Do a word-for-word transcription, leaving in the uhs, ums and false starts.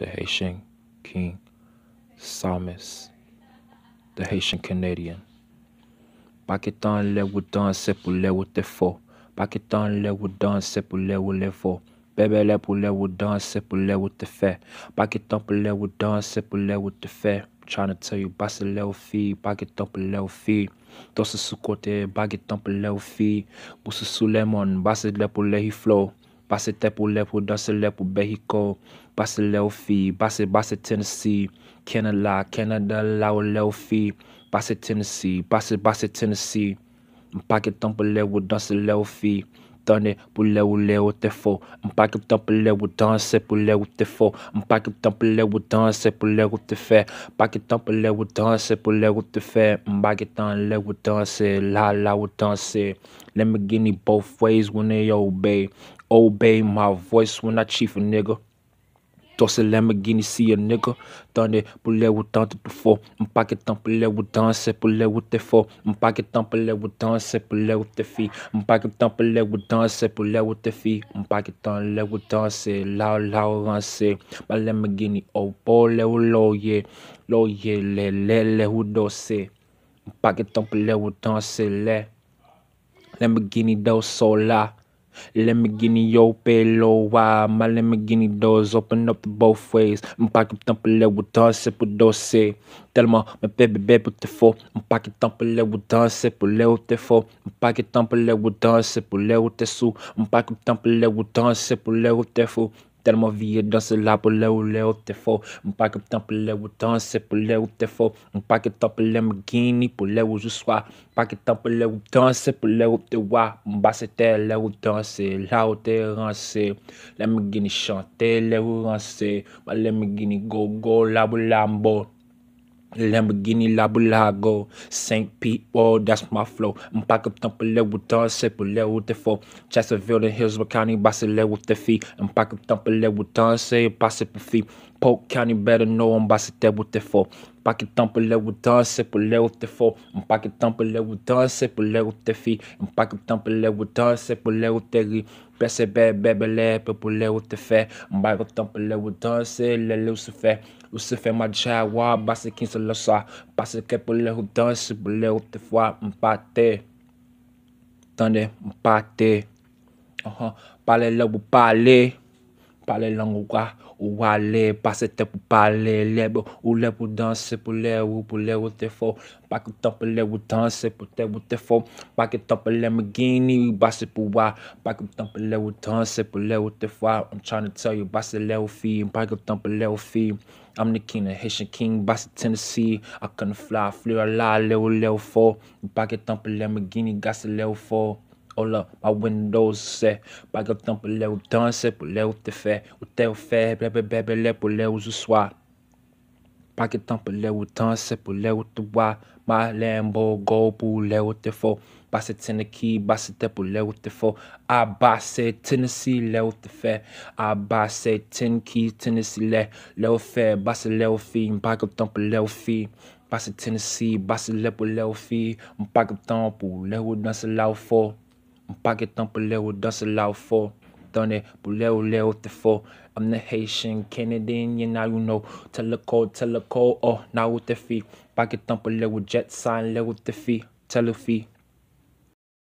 the Haitian king, psalmist, the Haitian Canadian. Paquetan le wudan se pour le wote fo. Paquetan le wudan se pour le wole fo. Bébé le pour le wudan se pour le wote fe. Paquetan pour le wudan se pour le wote fe. Trying to tell you, basse le fi, paquetan pour le fi. Tosse sous côté, baguetan pour le fi. Bousse sous lemon, basse le pour le flow. Basse te pour le pour danser le pour Mexico. Basse le fi, basse basse Tennessee. Canada, Canada, la ou le fi. Basse Tennessee, basse basse Tennessee. Paquetan pour le ou danser le fi. Donne pour le ou le ou te fo. Paquetan pour le ou danser pour le ou te fo. Paquetan pour le ou danser pour le ou te fait. Paquetan pour le ou danser pour le ou te fait. Paquetan le ou danser, la la ou danser. Let me give you both ways when they obey. Obey my voice when I chief a nigga. Tosse Lamborghini see a nigga. Donne pour le ou tente tout fort. Paquetan pour le ou danser pour le ou te fort. Paquetan pour le ou danser pour le ou te fi. Paquetan pour le ou danser pour le ou te fi. Paquetan le ou danser la la ou rancer. Ma Lamborghini oh pour le ou loye. Loye le le le ou dosse. Paquetan pour le ou danser le. Lamborghini do sola. Lamborghini yo pelo wa. My Lamborghini doors open up the both ways. Paquetan pour le ou danser pour dosse. Tellement me bébé bébé pour te faux. Paquetan pour le ou danser pour le ou te faux. Paquetan pour le ou danser pour le ou te sous. Paquetan pour le ou danser pour le ou te faux. Tellement vie danser là pour le ou le ou te faux. Paquetan pour le ou danser pour le ou te faux. Paquetan pour le Lamborghini pour le ou je sois. Paquetan pour le ou danser pour le ou te wa. Basse te le ou danser là où te rancé. Lamborghini chanter le ou rancé. Ma Lamborghini go go la ou lambo. Lamborghini la Bulago, Saint Pete, oh, that's my flow. Paquetan pour le ou danser pour le ou te faux. Chesterfield and Hillsborough County, basse le ou te fi. Paquetan pour le ou danser, passe pour fi. Polk County better know, basse te ou te faux. Paquetan pour le ou danser pour le ou te faux. Paquetan pour le ou danser pour le ou te fi. Paquetan pour le ou danser pour le ou te ri. Pesse bébé bébé pour le ou te fait. Paquetan pour le ou danser, le le ou se fait. Ou se fait ma jawa, basse quinze le soir. Parce que pour le ou danser pour le ou te fois. M'pate. Attendez, m'pate. Uh-huh. Parlez là ou parler. Parler langue ou aller, passer te pour parler, libre ou le pour danser pour les ou pour les ou te faux. Pas que temps pour les ou danser pour te ou te faux. Pas que temps pour les Lamborghini, basse pour voir. Pas que temps pour les ou danser pour les ou te fois. I'm trying to tell you, basse les ou filles. Pas que temps pour les ou filles. I'm the king, the Haitian king, basse Tennessee. I couldn't fly, fleur là, les ou les ou faux. Pas que temps pour les Lamborghini, gasse les ou faux. Hold up, my windows say, paquetan pour le ou danser, pour le ou te fait, ou te ou fait, bébé bébé le pour le ou je sois. Paquetan pour le ou danser, pour le ou te voir, ma Lambo go pour le ou te faux. Basse Tennessee, basse te pour le ou te faux. A basse Tennessee, le ou te fait. A basse Tennessee, Tennessee, le, le ou fait, basse le ou fille, paquetan pour le ou fille. Basse Tennessee, basse le pour le ou fille, paquetan pour le ou danser là ou faux. Paquetan pour le ou danser là ou faux. Donne pour le ou le ou te faux. I'm the Haitian Canadian, you now you know. Tele code, tele code, oh, now ou te fi. Paquetan pour le ou jet sign, le ou te fi. Tele fi.